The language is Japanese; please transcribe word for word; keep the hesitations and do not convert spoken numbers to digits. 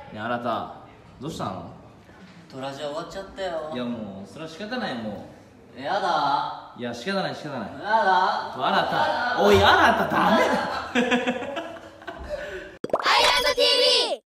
ね、あなたどうしたの？ トラジオ終わっちゃったよ。 いやもうそれは仕方ない。もうやだういや仕方ない仕方ない。 やだあなたおいあなたダメだ